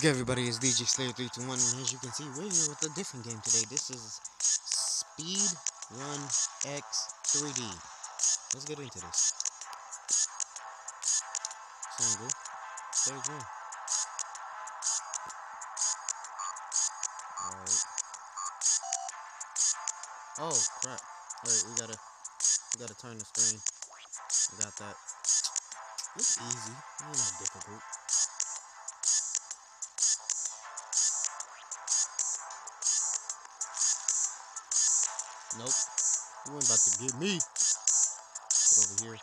good, everybody? It's DJ Slayer 321, and as you can see, we're here with a different game today. This is Speed Run X 3D. Let's get into this. Single, stage 1. Alright. Oh, crap. Alright, we gotta turn the screen. We got that. It's easy. It ain't that difficult. Nope. You ain't about to get me. Get over here.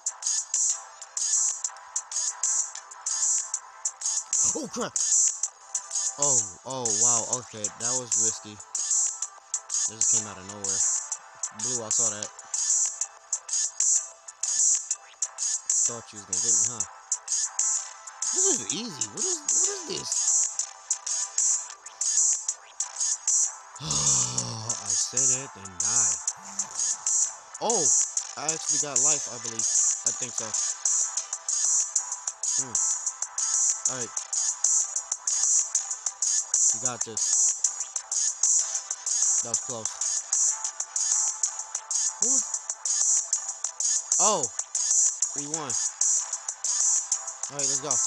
Oh, crap. Oh, wow. Okay, that was risky. That just came out of nowhere. Blue, I saw that. Thought you was gonna get me, huh? This is easy. What is this? I said it, then die. Oh, I actually got life, I believe. I think so. Alright. You got this. That was close. Oh, we won. Alright, let's go.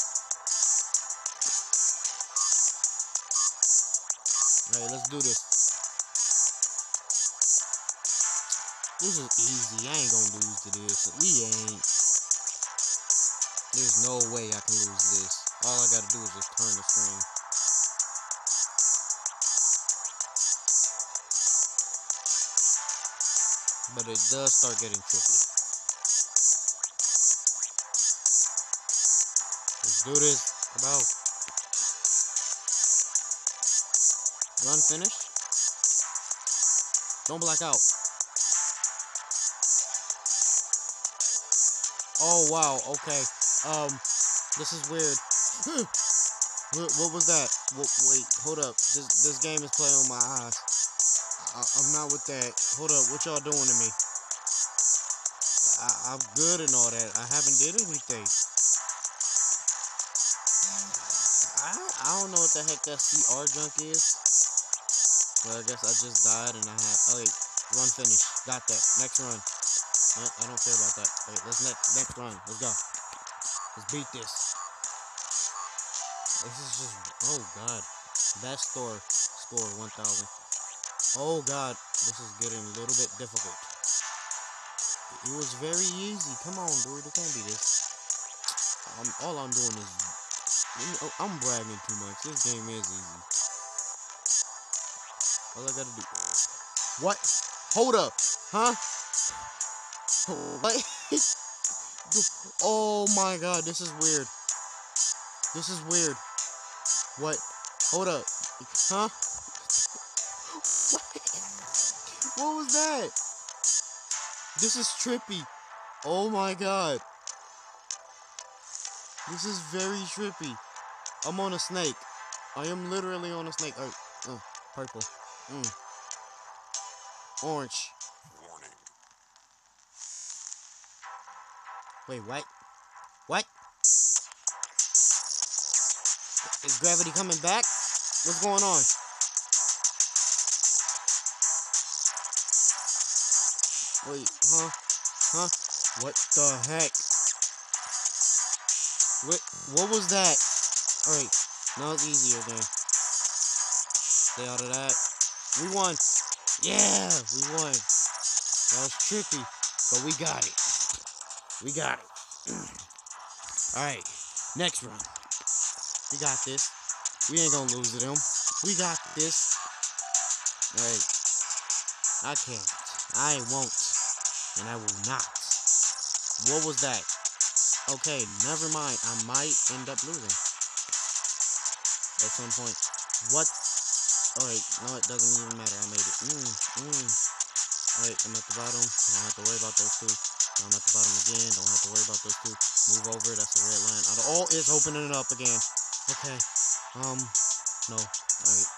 Alright, let's do this. This is easy. I ain't gonna lose to this. We ain't. There's no way I can lose this. All I gotta do is just turn the screen. But it does start getting tricky. Let's do this. Come out. Run, finish. Don't black out. Oh, wow. Okay. This is weird. What was that? Wait, hold up. This game is playing with my eyes. I'm not with that. Hold up. What y'all doing to me? I'm good and all that. I haven't did anything. I don't know what the heck that CR junk is. Well, I guess I just died and I had... Oh, wait. Run, finish. Got that. Next run. I don't care about that. Wait, let's next run. Let's go. Let's beat this. This is just... Oh, God. Best score 1,000. Oh, God. This is getting a little bit difficult. It was very easy. Come on, dude. It can't be this. All I'm doing is... I'm bragging too much. This game is easy. All I gotta do... What? Hold up. Huh? What? Oh my God, this is weird. This is weird. What? Hold up. Huh? What was that? This is trippy. Oh my God. This is very trippy. I'm on a snake. I am literally on a snake. Oh, purple. Orange. Warning. Wait, what? What? Is gravity coming back? What's going on? Wait, huh? Huh? What the heck? What was that? Alright, now it's easier then. Stay out of that. We won. Yeah, we won. That was trippy, but we got it. We got it. Alright, next run. We got this. We ain't gonna lose to them. We got this. Alright. I can't. I won't. And I will not. What was that? Okay, never mind. I might end up losing. At some point. What? Alright, no, it doesn't even matter. I made it. Alright, I'm at the bottom. I don't have to worry about those two. I'm at the bottom again. Don't have to worry about those two. Move over. That's a red line. Oh, it's opening it up again. Okay. No. Alright.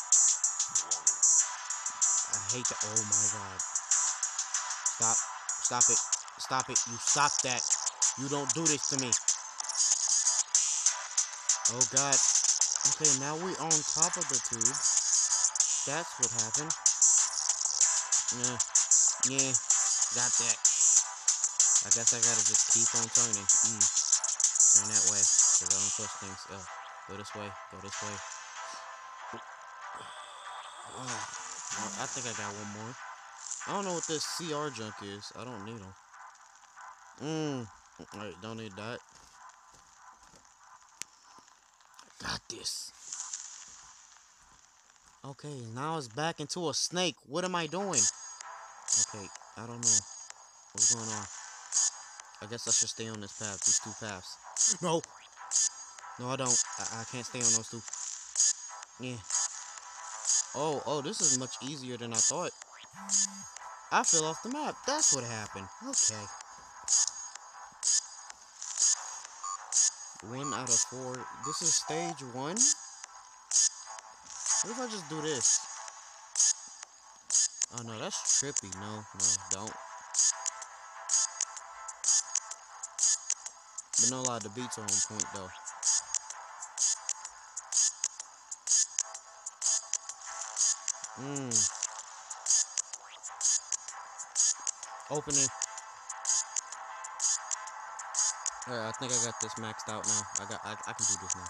I hate that. Oh my God. Stop. Stop it. Stop it. You stop that. You don't do this to me. Oh God. Okay, now we're on top of the tube. That's what happened. Yeah, got that. I guess I gotta just keep on turning. Turn that way, because I don't trust things. Go this way, go this way. I think I got one more. I don't know what this CR junk is. I don't need them. Alright, don't need that. Got this. Okay, now it's back into a snake. What am I doing? Okay, I don't know. What's going on? I guess I should stay on this path, these two paths. No! No, I don't. I can't stay on those two. Yeah. Oh, this is much easier than I thought. I fell off the map. That's what happened. Okay. 1 out of 4. This is stage 1? What if I just do this? Oh no, that's trippy. No, don't. But no lie, the beats are on point though. Opening. Alright, I think I got this maxed out now. I can do this now.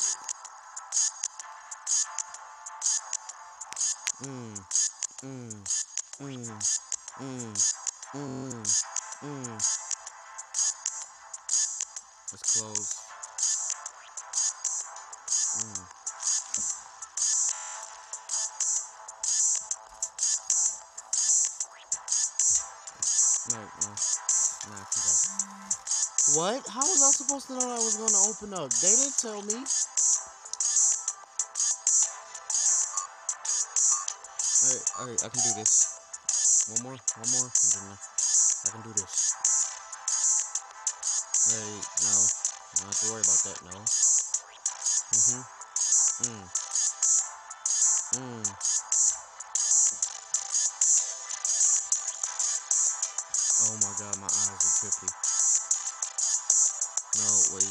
Let's close. No. What? How was I supposed to know I was going to open up? They didn't tell me. Alright, I can do this. One more. And then I can do this. Alright, no. I don't have to worry about that, no. Oh my god, my eyes are trippy. No, wait.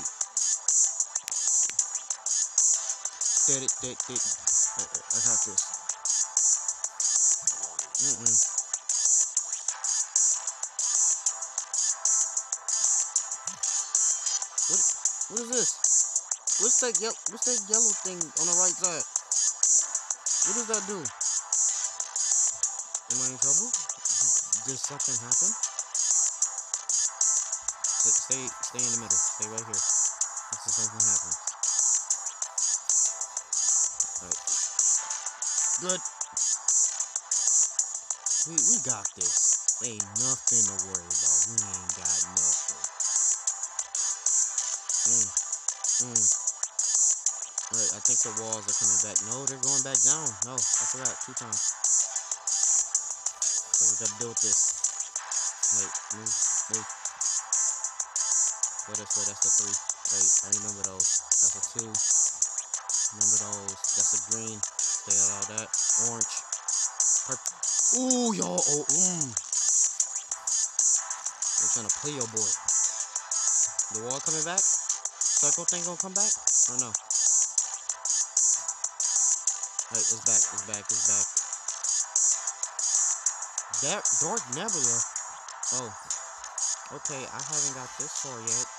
Did it. I got this. What is this? What's that yellow thing on the right side? What does that do? Am I in trouble? Did something happen? Stay in the middle. Stay right here. Until something happens. Alright. Good. We got this. Ain't nothing to worry about. We ain't got nothing. Alright, I think the walls are coming back. No, they're going back down. No, I forgot 2 times. So we gotta deal with this. Wait, move. Go this way, that's the 3. Wait, I remember those. That's a 2. Remember those. That's a green. Stay out of that. Orange. Purple. Ooh, y'all. They're trying to play your boy. The wall coming back? Circle thing gonna come back? Or no? Alright, it's back. That Dark Nebula. Oh. Okay, I haven't got this far yet.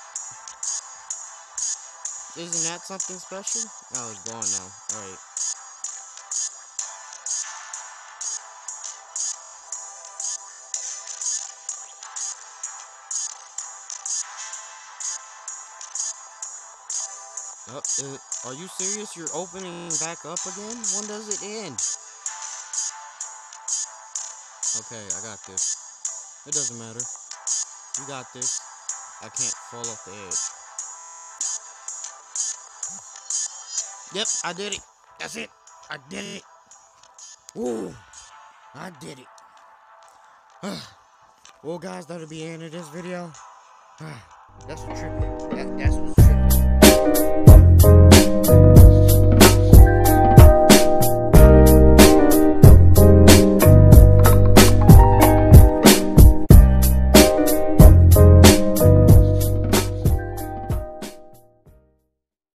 Isn't that something special? Oh, it's gone now. Alright. Are you serious? You're opening back up again? When does it end? Okay, I got this. It doesn't matter. You got this. I can't fall off the edge. Yep, I did it. That's it. I did it. Woo! I did it. Well, guys, that'll be the end of this video. That's what's tripping. That's what's tripping.